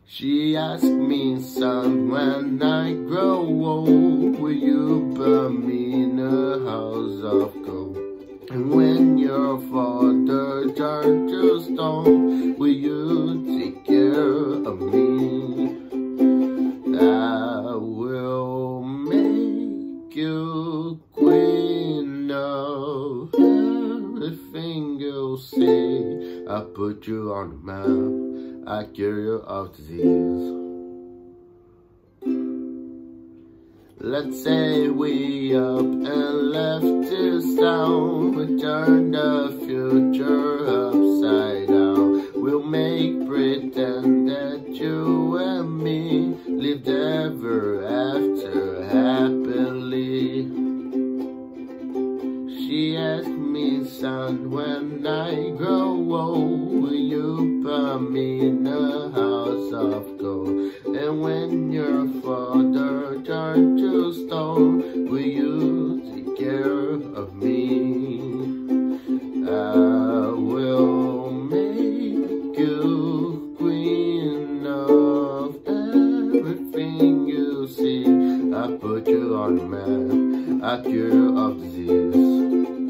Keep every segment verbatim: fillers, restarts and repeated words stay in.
She asked me, son, when I grow old, will you burn me in a house of gold? And when your father turns to stone, will you take care of me? I will make you queen of everything you see. I put you on the map, I cure you of disease. Let's say we up and left this town, we turn the future upside down. We'll make pretend that you and me lived ever after happily. She asked me, son, when I grow old, will you put me in a house of gold? And when your father turns to stone, will you take care of me? I will make you queen of everything you see. I put you on the map, I cure you of disease.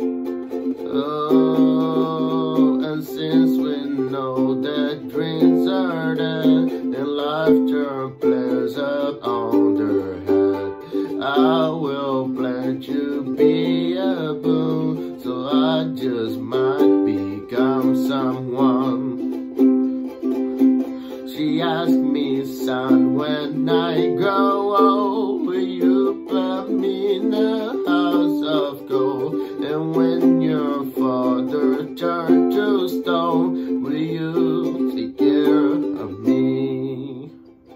Oh, and since we know that dreams are dead and life turn players up on their head, I will plant you be a boon, so I just might become someone. She asked me, son, when I grow old, will you put me in a house of gold? And when your father turns to stone, will you take care of me?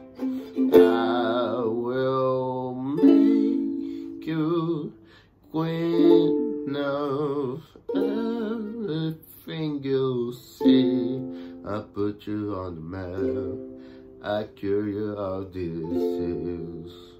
I will make you queen of everything you see. I put you on the map, I cure you of disease.